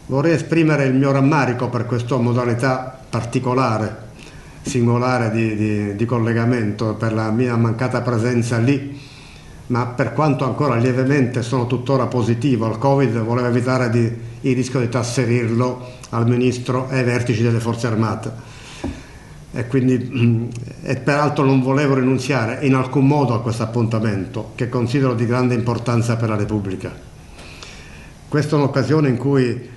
Vorrei esprimere il mio rammarico per questa modalità particolare, singolare di collegamento, per la mia mancata presenza lì, ma per quanto ancora lievemente sono tuttora positivo al Covid, volevo evitare il rischio di trasferirlo al Ministro e ai vertici delle Forze Armate. E quindi, peraltro non volevo rinunziare in alcun modo a questo appuntamento, che considero di grande importanza per la Repubblica. Questa è un'occasione in cui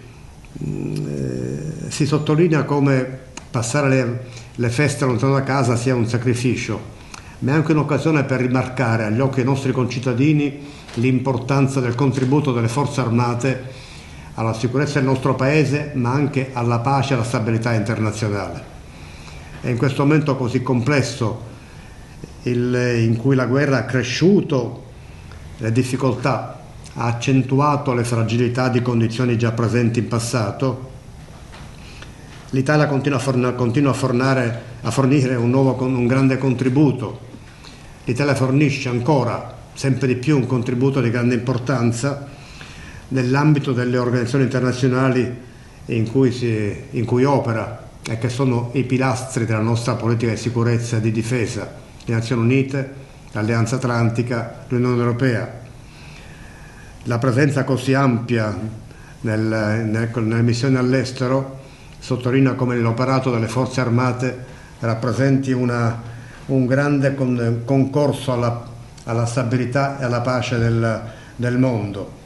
si sottolinea come passare le feste lontano da casa sia un sacrificio, ma è anche un'occasione per rimarcare agli occhi dei nostri concittadini l'importanza del contributo delle forze armate alla sicurezza del nostro paese, ma anche alla pace e alla stabilità internazionale. E in questo momento così complesso, in cui la guerra ha cresciuto le difficoltà, ha accentuato le fragilità di condizioni già presenti in passato, l'Italia continua a fornire un grande contributo. L'Italia fornisce ancora sempre di più un contributo di grande importanza nell'ambito delle organizzazioni internazionali in cui opera e che sono i pilastri della nostra politica di sicurezza e di difesa: le Nazioni Unite, l'Alleanza Atlantica, l'Unione Europea. La presenza così ampia nelle missioni all'estero sottolinea come l'operato delle forze armate rappresenti un grande concorso alla stabilità e alla pace del mondo.